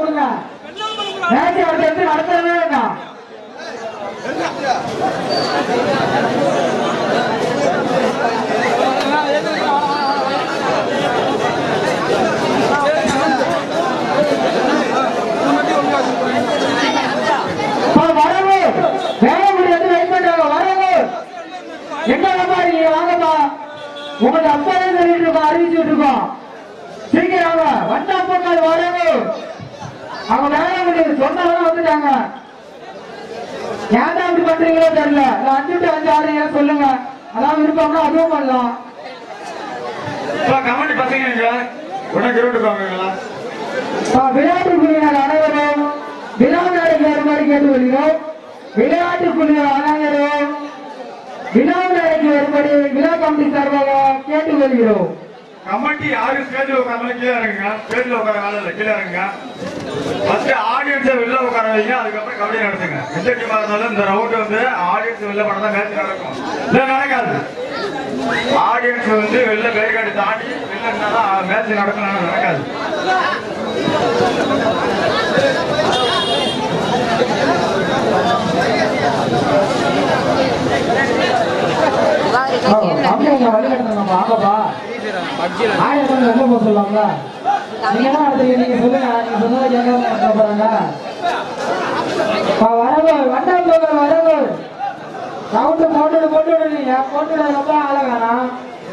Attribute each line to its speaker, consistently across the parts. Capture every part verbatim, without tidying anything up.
Speaker 1: கொடுங்க. மேட்ச் அடுத்து எடுத்து நடத்தவே வேண்டாம். வரவு வேலை முடியாது வெயிட் பண்றாங்க. வரவு எங்க அப்பா நீங்க வாங்கப்பா. உங்களுக்கு அப்பா தான் சொல்லிட்டு இருக்கோம், அறிவிச்சுட்டு இருக்கோம். சீக்கிரம் வண்டா போக்கால் வரவு. அவங்க வேலை முடியாது சொன்னவங்க வந்துட்டாங்க. ஏன் அப்படி பண்றீங்களோ தெரியல. அஞ்சு டு அஞ்சு ஆடுறீங்க சொல்லுங்க. அதான் விருப்பம்னா அதுவும் பண்ணலாம்.
Speaker 2: கமெண்ட் பசங்க உடனே இருக்காங்களா?
Speaker 1: விளையாட்டு குழுவினர் அனைவரும் விழாவிற்கு வருமாறு கேட்டு வருகிறோம். விளையாட்டு குழு அனைவரும் விழாவிற்கு வரும்படி விழா கமிட்டி சார்பாக கேட்டு வருகிறோம்.
Speaker 2: கமிட்டி யாரும் ஸ்டேஜ்ல உட்கார கீழே இறங்குங்க. ஸ்டேஜ்ல உட்கார வேலை கீழே இறங்குங்க. ஃபர்ஸ்ட் ஆடியன்ஸை வெளில உட்கார வைங்க. அதுக்கப்புறம் கபடி நடத்துங்க. எந்த டீமா இருந்தாலும் இந்த ரவுண்ட் வந்து ஆடியன்ஸ் வெளில பண்ணா தான் மேட்ச் நடக்கும். இல்ல நடக்காது. ஆடியன்ஸ் வந்து வெளில பேர்காடி தாண்டி வெளில இருந்தாதான் மேட்ச் நடக்கும். நடக்காது.
Speaker 1: ஆயிரம் ரொம்ப போக சொல்லுவாங்க. நீங்க என்ன நடத்துறீங்க? நீங்க சொல்லுங்க. நீங்க சொன்னதை கேட்க போறாங்க. வரவு வண்டா போக வரவு ரவுண்டு போட்டு போட்டு விடுறீங்க. போட்டு ரொம்ப ஆள வேணாம்.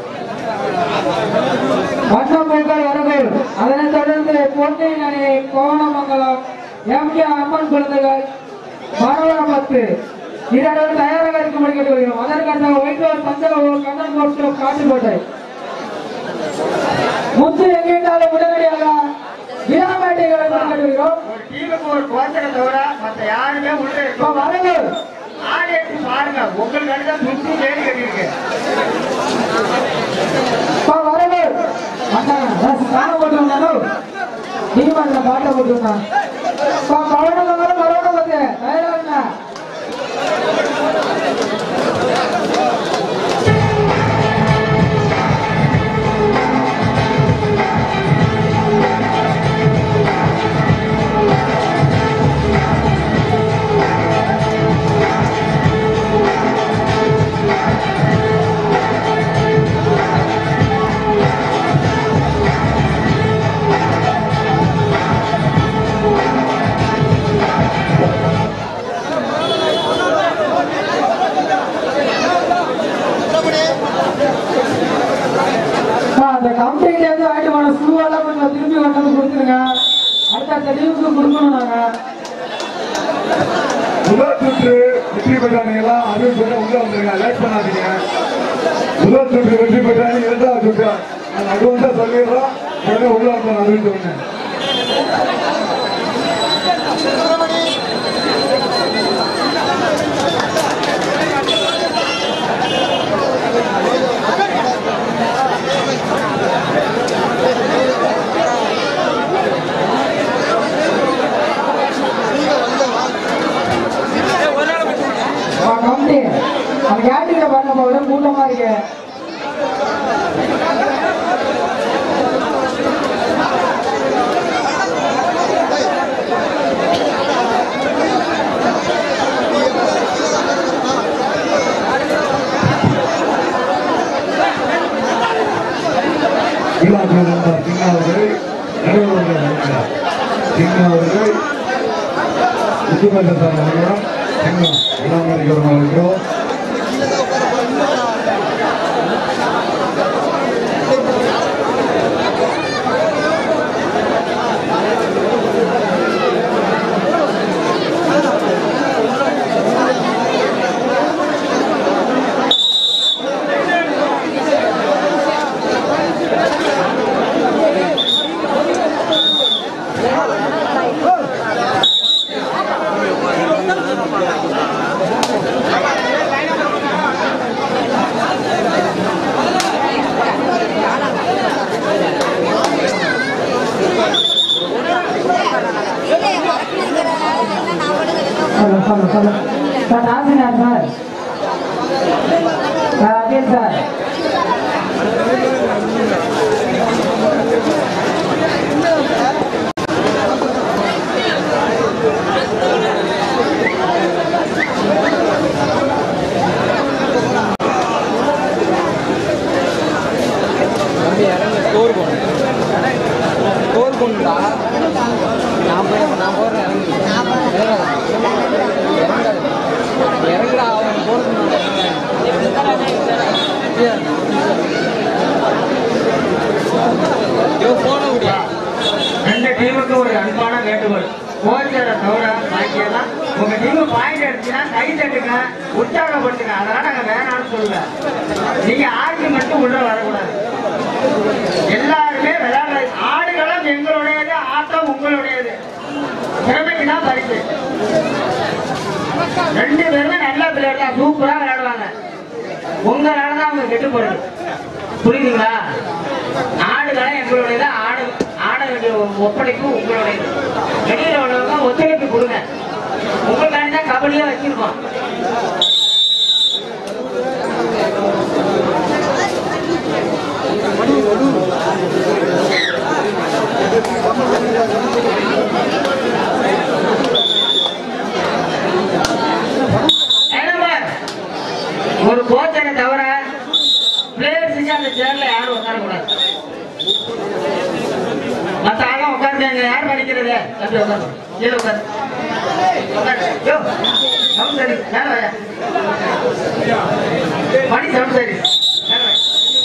Speaker 1: வண்டா போக்கால் வரவு. அதனைத் தொடர்ந்து பொன்னை அணி கோவணமங்கலம் எம் கே அம்மன் குழந்தைகள் மரவரம் பத்து இரண்டு தயாராக இருக்கும்படி கேட்டு வருகிறோம். அதற்காக ஒயிட்டூர் தஞ்சாவூர் கண்ணன் கோட்டம் காட்டுக்கோட்டை முத்து எங்கிட்டாலும் உடனடியாக விழாமேட்டைகளை கேட்டுகிறோம்.
Speaker 3: ஒரு டீமுக்கு ஒரு கோச்சரை தவிர மற்ற யாருமே உள்ள இருக்கோம்.
Speaker 1: வரங்க
Speaker 3: ஆடியன்ஸ் பாருங்க. உங்களுக்கு அடுத்த சுற்றி தேடி கட்டிருக்கு.
Speaker 1: வரங்க காண போட்டு நீதிமன்ற பாட்டை போட்டுருந்தான். கவனம் கவனம் வந்து தயாராங்க. அந்த கம்பெனில இருந்து வாங்கிட்டு போன ஸ்கூவெல்லாம் கொஞ்சம் திரும்பி கொண்டு கொடுத்துருங்க. அடுத்த டீமுக்கு கொடுக்கணும். நாங்க
Speaker 2: முதல் சுற்று வெற்றி பெற்றாங்களா அது சொல்ல உள்ள வந்துருங்க. லேட் பண்ணாதீங்க. முதல் சுற்று வெற்றி பெற்றாங்க. இரண்டாவது சுற்று அட்வான்ஸா சொல்லிடுறோம். உடனே உள்ள வந்து அப்படின்னு சொன்னேன்.
Speaker 1: கம்பெனி அந்த கேட்டீங்க பாருங்க போது கூட்டமா இருக்கு. Sir, Nazinar, sir. Uh, again, sir.
Speaker 4: கொண்டுடா நான் போய் நான் போறேன் இறங்குடா அவன் போறது போன முடியா
Speaker 3: ரெண்டு டீமுக்கு ஒரு அன்பான வேண்டுகோள். கோச்சரை தவிர பாக்கியெல்லாம் உங்க டீமு பாயிண்ட் எடுத்துச்சுன்னா கை தட்டுங்க, உற்சாகப்படுத்துங்க. அதெல்லாம் நாங்க வேணாம்னு சொல்லல. நீங்க ஆர்குமெண்ட் உள்ள வரக்கூடாது. எல்லாருமே விளையாட ஆடுகளும் எங்களுடையது, ஆட்டம் உங்களுடையது. திறமைக்கு தான் பரிசு. ரெண்டு பேருமே நல்ல பிளேயர் தான், சூப்பரா விளையாடுவாங்க. உங்களால தான் அவங்க கெட்டு போறது. புரியுதுங்களா? ஆடுகளை எங்களுடையது, ஆடு ஆட வேண்டிய ஒப்படைப்பு உங்களுடையது. வெளியில உள்ளவங்க ஒத்துழைப்பு கொடுங்க. உங்களுக்காண்டி தான் கபடியா வச்சிருக்கோம். ஒரு கோச்சனை தவிர பிளேயர் செஞ்சு அந்த சேர்ல யாரும் உட்காரக்கூடாது. மத்த ஆளும் உட்கார்ந்தாங்க. யார் படிக்கிறது? தம்பி உட்காரு, கீழே உட்காரு. சவுண்ட் சரி மேல வாயா. மணி சவுண்ட் சரி மேல வாயா.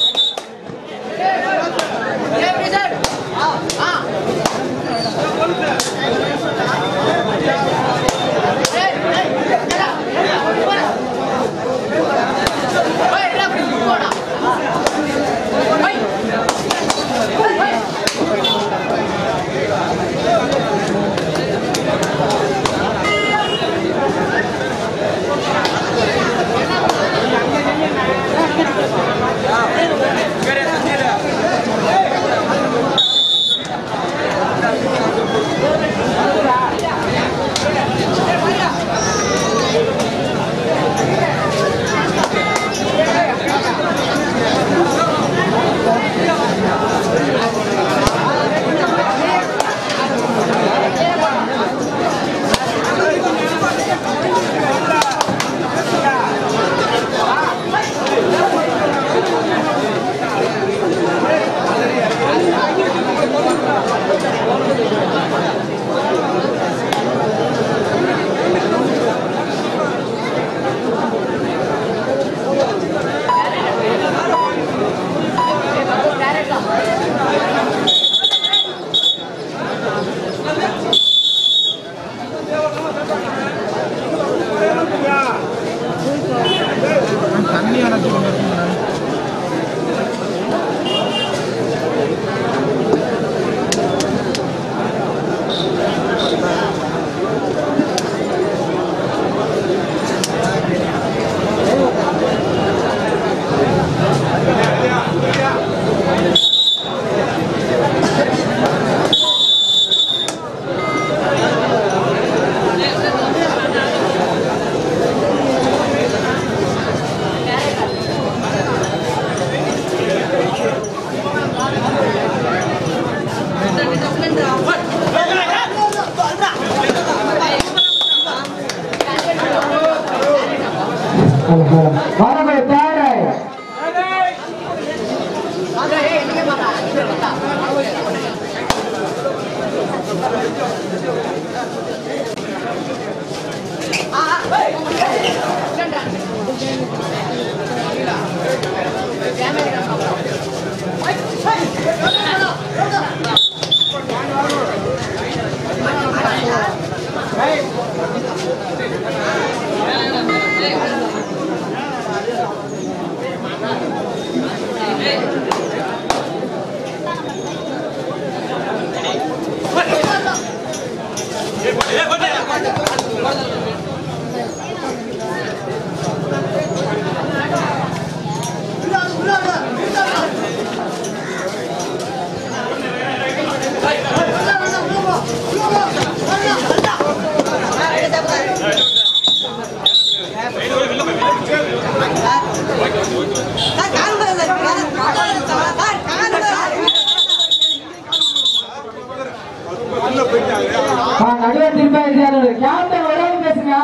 Speaker 1: நடுவர் திரும்ப கேப்டன் வராது பேசுங்க.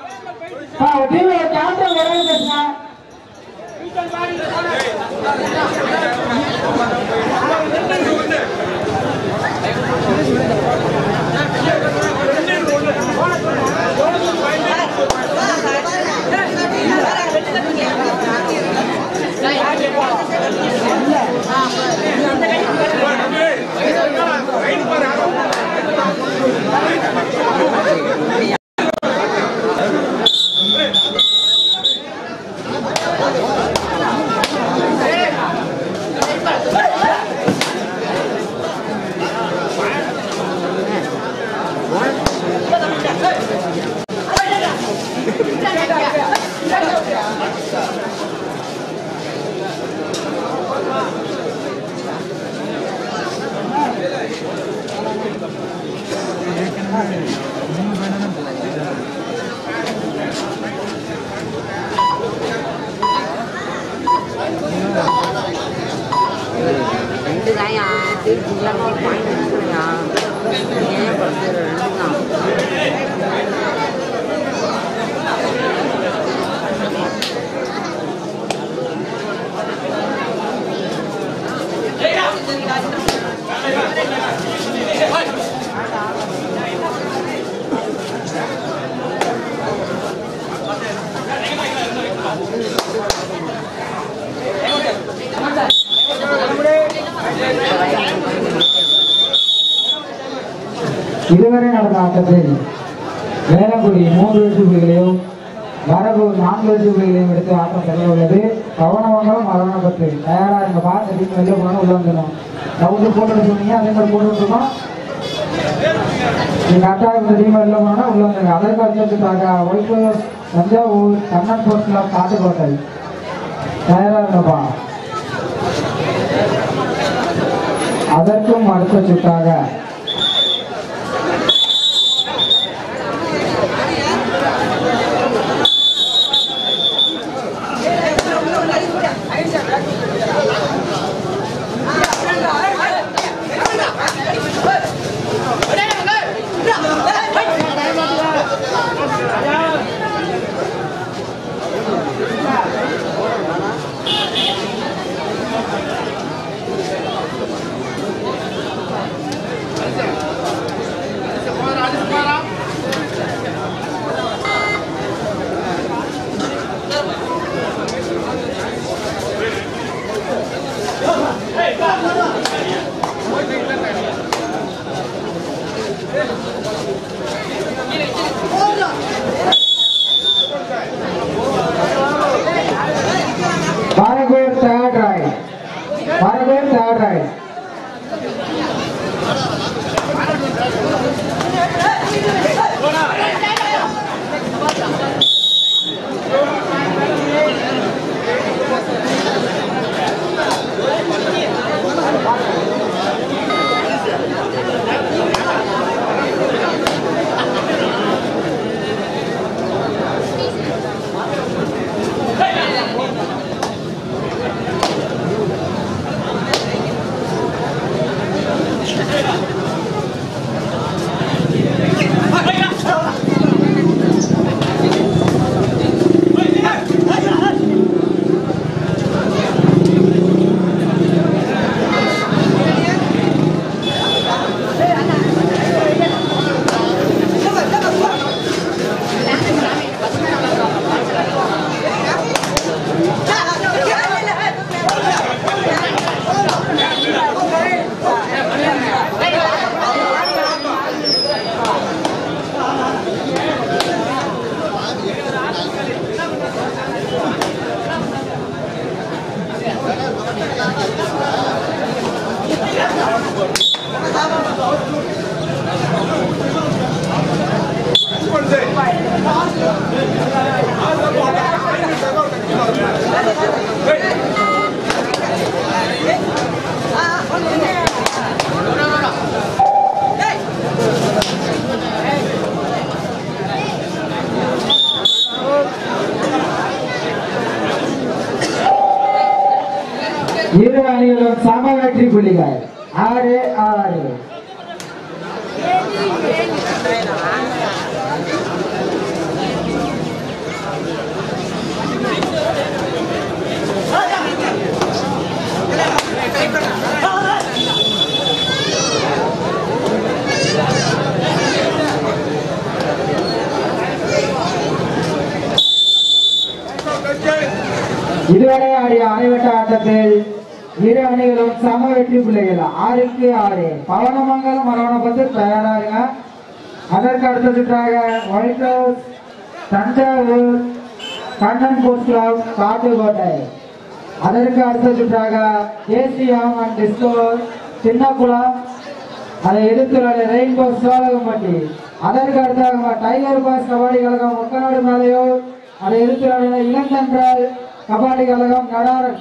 Speaker 1: கேப்டன் வராது பேசுங்க.
Speaker 4: ரெண்டு தாயா திருப்பி இல்லாமல் ஒரு பாயிண்ட் எடுத்துக்கலையா ஏன் படுத்து ரெண்டு தான்
Speaker 1: இதுவரை நடந்த ஆட்டத்தில் வேலங்குடி மூன்று வெற்றி புள்ளிகளையும் வரகூர் நான்கு வெற்றி புள்ளிகளையும் எடுத்து ஆட்டம் செல்ல உள்ளது. கவனமாகவும் மரணப்பட்டு தயாரா இருங்க. பார்த்து டீம் வெளில போனா உள்ள வந்துடும். ரவுண்டு போட்டு சொன்னீங்க அதே மாதிரி போட்டு இருக்கோம். நீங்க கரெக்டாக இந்த டீம் வெளில போனா உள்ள வந்துருங்க. அதற்கு அடுத்ததுக்காக ஒய்கூர் தஞ்சாவூர் கண்ணன் ஸ்போர்ட்ஸ் கிளப் காட்டுக்கோட்டை தயாரா இருங்கப்பா. அதற்கும் அடுத்த சுற்றாக Paragon third right. Paragon third right. இரு அணிகளும் சம வெற்றி புள்ளிகள் ஆறு ஆறு. இதுவரை ஆடிய அரைவட்ட ஆட்டத்தில் இரு அணிகளும் சம வெற்றி புள்ளிகள் ஆறுக்கு ஆறு. பவனமங்கலம் மரவணப்பத்து தயாராக. அதற்கு அடுத்த சுற்றாக White House Thanjavur Kannan sports club Kattukottai. அதற்கு அடுத்த சுற்றாக ஏசிஎம் அண்ட் டிஸ்கோ சின்னக்குளம் அதை எதிர்த்துள்ள ரெயின்போ சோழகம்பட்டி. அதற்கு அடுத்தாக டைகர் பாஸ் கபடி கழகம் ஒக்கநாடு மேலையூர் அதை எதிர்த்துள்ள இளந்தன்றல் கபாடி கழகம் நடாரன்.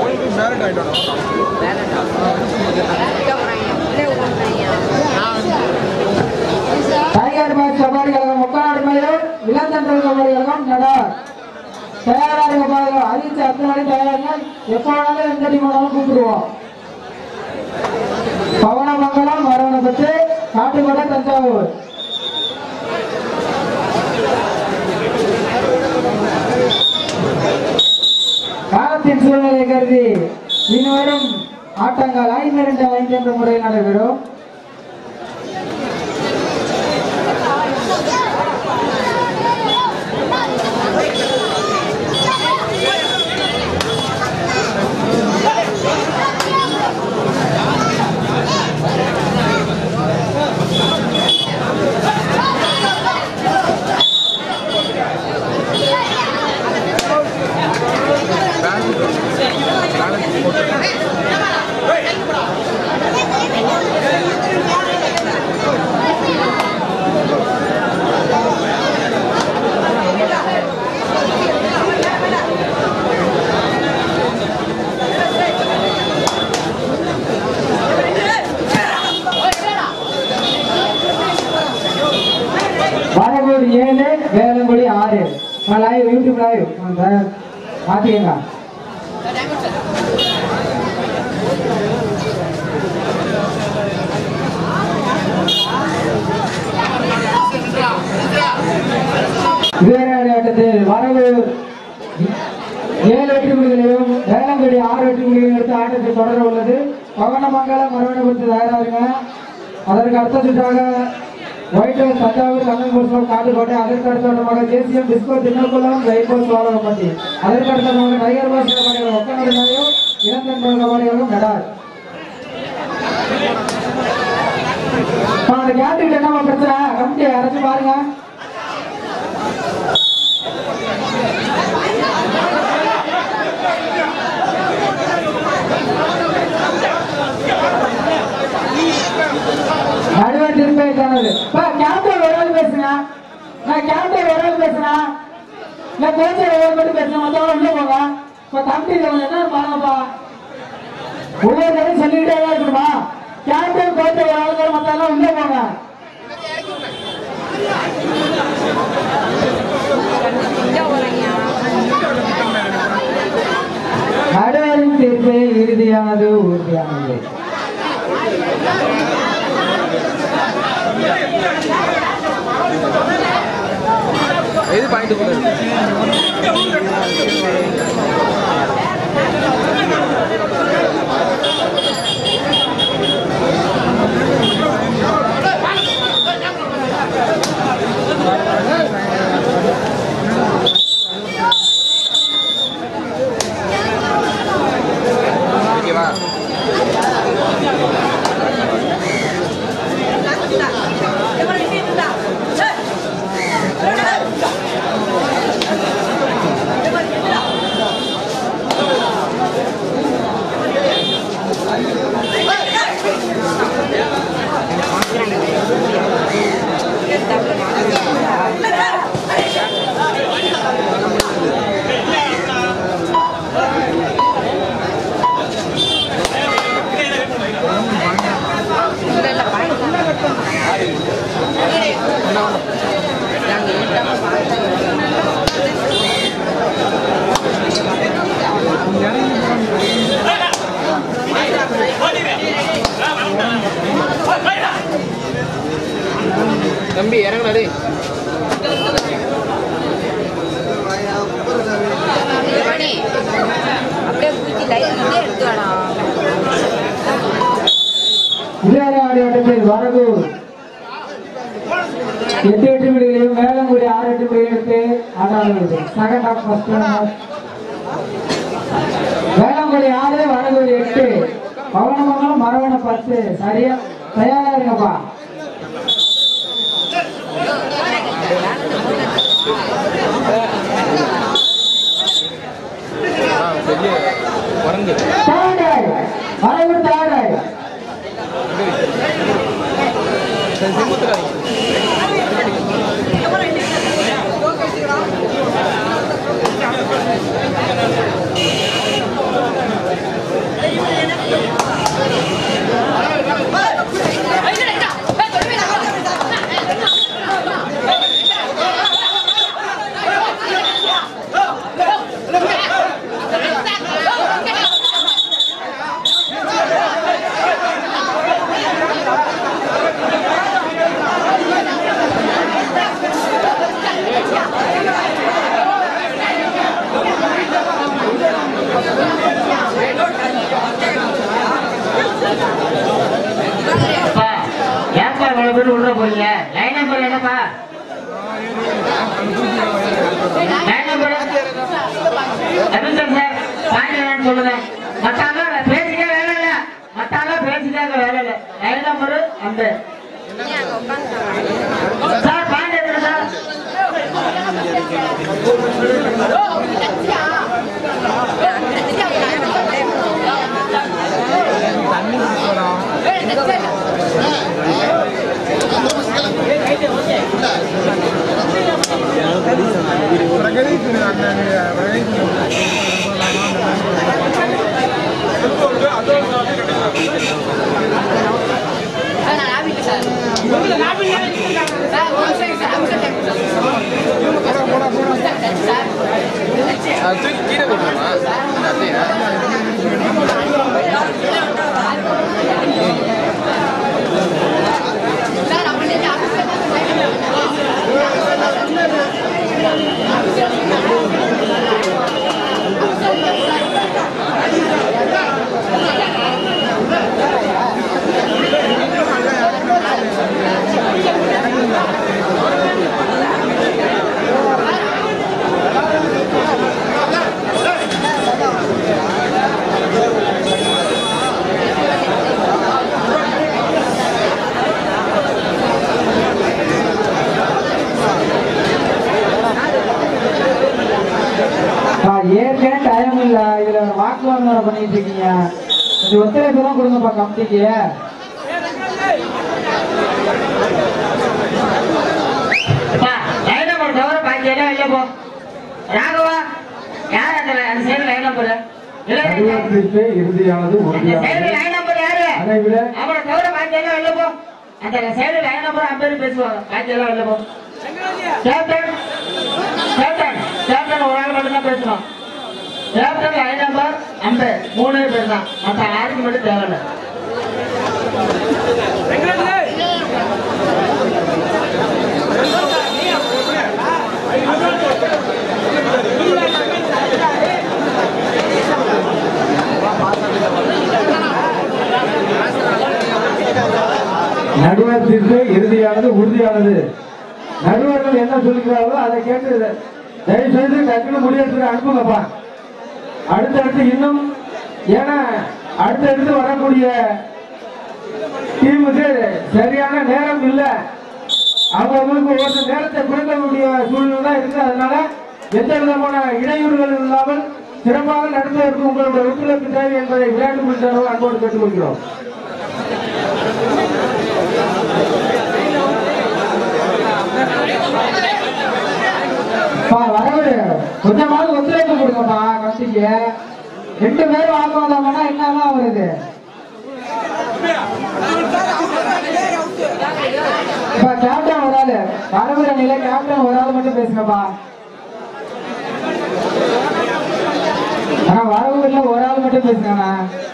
Speaker 4: மேரட் ஆயிட்டோம்
Speaker 1: பாய்ஸ் கபாடி கழகம் முக்காடு மையம் இளந்தண்டல் கபாடி கழகம் நடார் தயாரா இருக்க பாருங்க அறிவிச்ச அத்தனை நாளையும் தயாரிங்க எப்போ வேணாலும் எந்த டீம் வேணாலும் கூப்பிடுவோம் பவனமங்கலம் மரவணப்பட்டு காட்டுக்கோட்டை தஞ்சாவூர் காலத்தின் சூழ்நிலை கருதி இனிவரும் ஆட்டங்கள் ஐந்து இரண்டு ஐந்து என்ற முறையில் நடைபெறும் வரகூர் ஏழு வேலங்குடி ஆறு லைவ் யூடியூப் லைவ் பாத்தீங்களா விளையாட்டத்தில் வரகூர் ஏழு வெற்றி புள்ளிகளையும் வேலங்குடி ஆறு வெற்றி புள்ளிகளையும் எடுத்து ஆட்டத்தை தொடர உள்ளது பவனமங்கலம் மரவணபுரத்து தயாராகுங்க அதற்கு அடுத்த சுற்றாக ஒயிட் ஹவுஸ் தஞ்சாவூர் கண்ணன்புரம் காட்டுக்கோட்டை அதற்கு அடுத்தவட்டமாக தேசியம் டிஸ்கோ திண்ணக்குளம் ரெயின்போஸ் வாழப்பட்டி அதற்கு அடுத்தவட்டமாக டைகர் பாஸ் கபாடிகள் ஒக்கநாடு நாயும் இளந்தன் கபாடிகளும் நடார் அந்த கேட்டுக்கிட்ட என்ன பிரச்சனை கமிட்டி அரைச்சு பாருங்க நடுவர் திருப்பி கேப்டன் ஒரு ஆள் பேசுங்க நான் கேப்டன் ஒரு ஆள் பேசுறேன் நான் பேசுற ஒரு மட்டும் பேசுறேன் மத்தவங்க உள்ள போங்க இப்ப கமிட்டி என்ன பாருங்கப்பா ஒவ்வொரு தடவை சொல்லிக்கிட்டே தான் இருக்கணுமா கேப்டன் கோச்ச ஒரு ஆளுக்கு மத்தவங்க உள்ள போங்க நடுவரின் தீர்ப்பு இறுதியானது உறுதியானது
Speaker 5: எது பாயிண்ட் கூட ஓகேவா தம்பி இறங்குனது
Speaker 4: அப்படியே பூச்சி லைட் எடுத்து வேணாம்
Speaker 1: விளையாட்டு வரகூர் எட்டு எட்டு பிடிகளையும் வேளங்குடி ஆறு எட்டு பிடிகள் எடுத்து ஆடாடுவது செகண்ட் ஆஃப் ஃபர்ஸ்ட் வேளங்குடி ஆறு வரகூர் எட்டு பவனமங்கலம் மரவண பத்து சரியா தயாரா இருங்கப்பா தாடாய் வரகூர் தாடாய்
Speaker 6: Hey!
Speaker 3: போறீங்க? லைன் நம்பர் என்னப்பா? லைன் நம்பர் சார் பாயிண்ட் என்னன்னு சொல்லுங்க. மத்தால பேசிக்க வேலை இல்ல, மத்தால பேசிக்காக வேலை இல்ல. லைன் நம்பர் அந்த சார் பாயிண்ட் என்ன சார்?
Speaker 5: கீழே போட்டுருமா அப்படியா?
Speaker 1: ஏற்கனவே டைம் இல்ல, இதுல வாக்குவாதம் பண்ணிட்டு இருக்கீங்க. கொஞ்சம் ஒத்துழைப்பு தான் கொடுங்கப்பா கமிட்டிக்கு.
Speaker 3: லைன் நம்பர் தவிர பாக்கி எல்லாம் இல்ல போ. ராகவா யார் அந்த அந்த சைடு லைன் நம்பர்
Speaker 1: இறுதியானது
Speaker 3: சைடு லைன் நம்பர் யாரு?
Speaker 1: அதை விட
Speaker 3: அவரை தவிர பாக்கி எல்லாம் இல்ல போ. அந்த சைடு லைன் நம்பர் ஐம்பது பேசுவாங்க, பாக்கி எல்லாம் இல்ல போ. கேப்டன் கேப்டன் கேப்டன் ஒரு ஆள் மட்டும் தான் பேசணும். கேப்டன் லைன் நம்பர் ஐம்பது மூணு பேர் தான், மற்ற ஆறுக்கு மட்டும் தேவையில்லை.
Speaker 1: நடுவர் தீர்ப்பு இறுதியானது உறுதியானது. நடுவர்கள் என்ன சொல்லுகிறார்களோ அதை கேட்டு தயவு செய்து டக்குனு முடிவெடுத்து அனுப்புங்கப்பா. அடுத்தடுத்து இன்னும், ஏன்னா அடுத்தடுத்து வரக்கூடிய டீமுக்கு சரியான நேரம் இல்லை. அவங்களுக்கு ஒரு நேரத்தை குறைக்கக்கூடிய சூழ்நிலை தான் இருக்கு. அதனால எந்த விதமான இடையூறுகள் இல்லாமல் சிறப்பாக நடத்துவதற்கு உங்களுடைய ஒத்துழைப்பு தேவை என்பதை விளையாட்டு குறித்தவர்கள் அன்போடு கேட்டுக்கொள்கிறோம். வரவு கொஞ்சமாவது ஒத்துழைப்பு கொடுங்கப்பா கமிட்டிக்கு. ரெண்டு பேரும் வாக்குவாதம்னா என்னதான் வருது? இப்ப கேப்டன் ஒரு ஆளு, வரவு அணியில கேப்டன் ஒரு ஆள் மட்டும் பேசுங்கப்பா. ஆனா வரவு இல்ல, ஒரு ஆள் மட்டும் பேசுங்கண்ணா.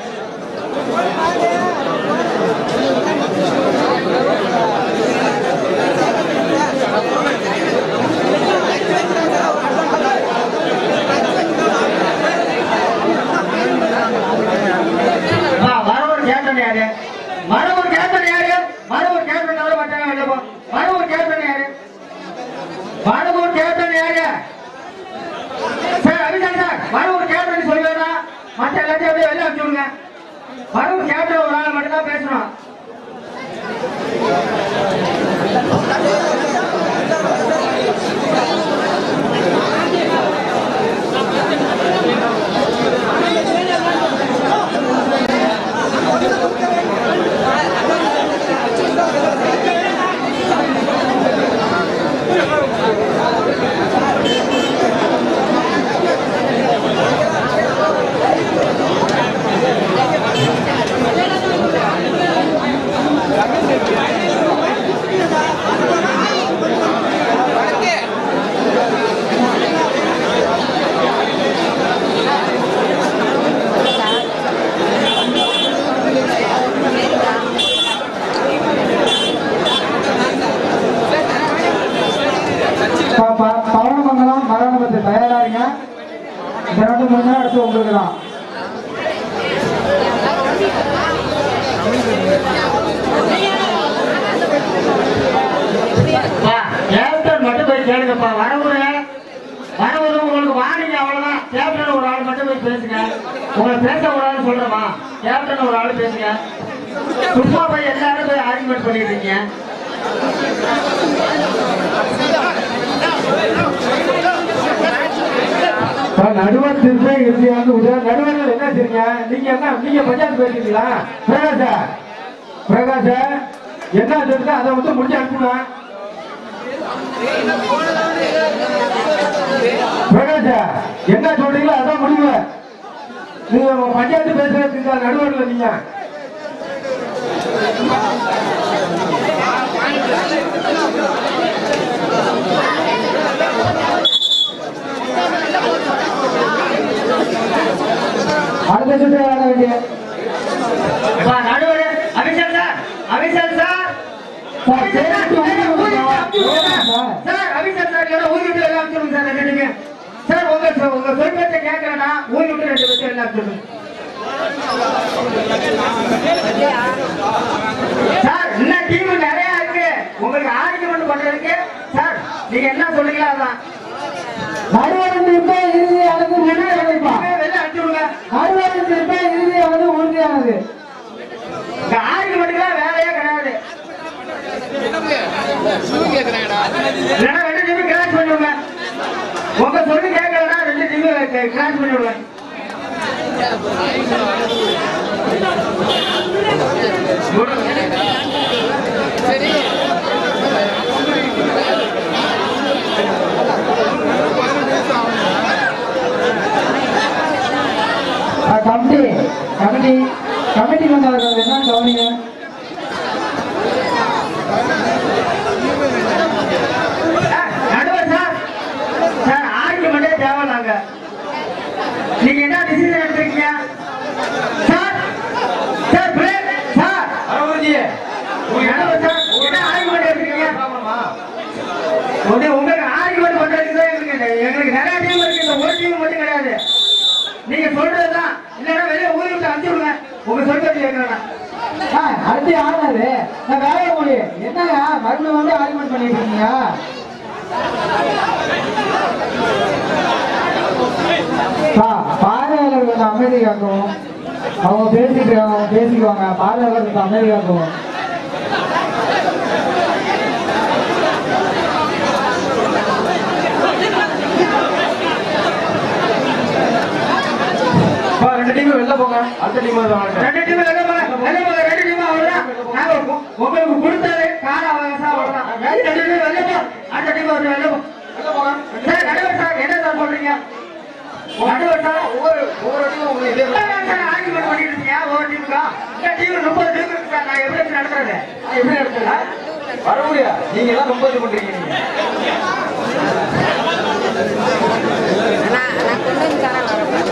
Speaker 3: மரபூர் கேப்டன் யாரு? மரபூர் கேப்டன் யாரு? மரபூர் கேப்டன் தவிர மற்ற மரபூர் கேப்டன் யாரு? மரபூர் கேப்டன் யாரு? Sir Abhishek sir, Marapur captain சொல்லுவேன்னா மற்ற எல்லாத்தையும் அப்படியே வெளியே வச்சு விடுங்க. மரபூர் கேப்டன் ஒரு ஆள் மட்டும் தான் பேசணும். கேளுங்கப்பா. வரவுரை வரவுரை உங்களுக்கு வாணிங்க அவ்வளவுதான். கேப்டன் ஒரு ஆள் மட்டும் போய் பேசுங்க. உங்களை பேச ஒரு ஆள் சொல்றமா, கேப்டன் ஒரு ஆள் பேசுங்க. சும்மா போய் எல்லாரும் போய் ஆர்குமெண்ட் பண்ணிட்டு இருக்கீங்க.
Speaker 1: நடுவர் திருப்பி இறுதியாக நடுவர்கள் என்ன செய்யுங்க? நீங்க என்ன நீங்க பஞ்சாயத்து பேசுறீங்களா? பிரகாஷா பிரகாஷ என்ன சொல்லுங்க அதை வந்து முடிஞ்சு அனுப்புவேன். பிரகாஷா என்ன சொல்றீங்களோ அதான் முடிவு. நீங்க பஞ்சாயத்து பேசுறதுக்கு நடுவர்கள் நீங்க அடுத்த சுற்று ஆட வேண்டிய
Speaker 3: நடுவர் Abhishek sir, Abhishek sir, sir Abhishek sir ஊதி விட்டு எல்லாம் சொல்லுங்க சார். ரெண்டு பேருமே சார் உங்க உங்க சொல்பத்தை கேட்கறேன்னா ஊதி விட்டு ரெண்டு பேரும் எல்லாம் சொல்லுங்க சார். இன்னும் டீம் நிறைய இருக்கு உங்களுக்கு ஆர்குமெண்ட் பண்றதுக்கு. சார் நீங்க என்ன சொல்றீங்களோ அதான்.
Speaker 1: நடுவருக்கு இறுதியானது உறுதியானதுப்பா.
Speaker 3: வெளில அடிச்சு விடுங்க.
Speaker 1: நடுவருக்கு இறுதியானது உறுதியானது.
Speaker 3: இந்த ஆர்குமெண்ட்லாம் வேலையே கிடையாது. இல்லைன்னா ரெண்டு டீம் கிராஷ் பண்ணிவிடுங்க. உங்க சொல்லி கேட்கலன்னா ரெண்டு டீம் கிராஷ் பண்ணிவிடுங்க.
Speaker 1: கமிட்டி கமிட்டி கமிட்டி வந்தவர்கள் என்ன கவனிங்க?
Speaker 3: நடுவர் சார், சார் ஆர்குமெண்டே தேவையில்லைங்க. நீங்க என்ன டிசிஷன் எடுத்துருக்கீங்க சார்? சார் பிரேக் சார்
Speaker 1: அரவஞ்சி
Speaker 3: நடுவர் சார் என்ன ஆர்குமெண்ட் எடுத்துருக்கீங்க? உங்களுக்கு ஆர்குமெண்ட் பண்றதுக்கு தான் எங்களுக்கு எங்களுக்கு நிறைய டீம் இருக்கு. இந்த ஒரு டீம் மட்டும் கிடையாது. நீங்க சொல்றதுதான். இல்லைன்னா வெளியே ஊதி விட்டு அனுப்பிச்சு விடுங்க. உங்க சொல்றது கேட்கறேன்.
Speaker 1: அடுத்து ஆடாது நான் வேலைய முடியும். என்னங்க மறுபடியும் வந்து ஆர்குமெண்ட் பண்ணிட்டு இருக்கீங்க? பார்வையாளர்கள் கொஞ்சம் அமைதி காக்கவும். அவங்க பேசிட்டு அவங்க பேசிக்குவாங்க. பார்வையாளர்கள் கொஞ்சம் அமைதி காக்கவும். ரெண்டு டீம் வெளில போங்க. அடுத்த டீம்
Speaker 3: ரெண்டு டீம் வெளில போங்க. வெளில போங்க. ரெண்டு டீம் அவ்வளவுதான். நாங்க உங்களுக்கு கொடுத்தது கால அவகாசம் அவ்வளவுதான். ரெண்டு டீம் வெளில போ. அடுத்த டீம் வந்து வெளில போ. சார் நடுவர் சார் என்ன சார் சொல்றீங்க? நடுவர் சார் ஒவ்வொரு ஒவ்வொரு டீமும் உங்களுக்கு ஆர்குமெண்ட் பண்ணிட்டு இருக்கீங்க. ஒவ்வொரு டீமுக்கா இந்த டீம் முப்பது டீம் இருக்கு சார். நான் எப்படி நடத்துறது? எப்படி நடத்துறா
Speaker 1: வர முடியா? நீங்க எல்லாம் ரொம்ப இது பண்றீங்க.
Speaker 4: நான் நான் கொண்டு வந்து தரேன்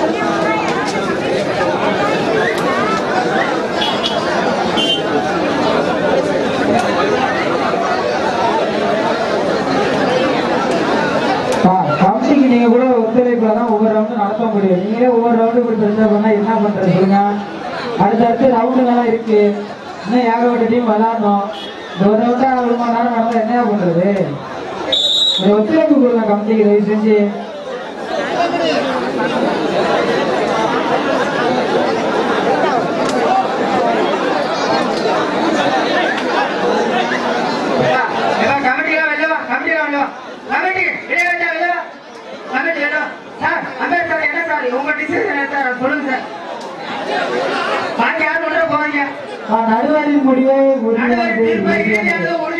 Speaker 1: கமிட்டிக்கு நீங்க கூட ஒத்துழைப்புல தான் ஒவ்வொரு ரவுண்டும் நடத்த முடியும். நீங்களே ஒவ்வொரு ரவுண்டு இப்படி பெருசா பண்ணா என்ன பண்றது சொல்லுங்க? அடுத்தடுத்து ரவுண்டுங்கெல்லாம் இருக்கு. இன்னும் ஏகப்பட்ட டீம் விளையாடணும். இந்த ஒரு ரவுண்டா ஒரு மணி நேரம் நடந்தா என்ன பண்றது? ஒரு ஒத்துழைப்பு கொடுங்க கமிட்டிக்கு தயவு செஞ்சு.
Speaker 3: கமிட்டிலாம் வெளில கமிட்டிலாம் வெளில கமிட்டி வெளில வெளில கமிட்டி வெளில சார். அம்பேத்கர் என்ன சார் உங்க டிசிஷன் என்ன சார் சொல்லுங்க சார். பாக்கி யார் சொல்ற போறீங்க?
Speaker 1: நடுவரின் முடிவை
Speaker 3: நடுவர் தீர்ப்பை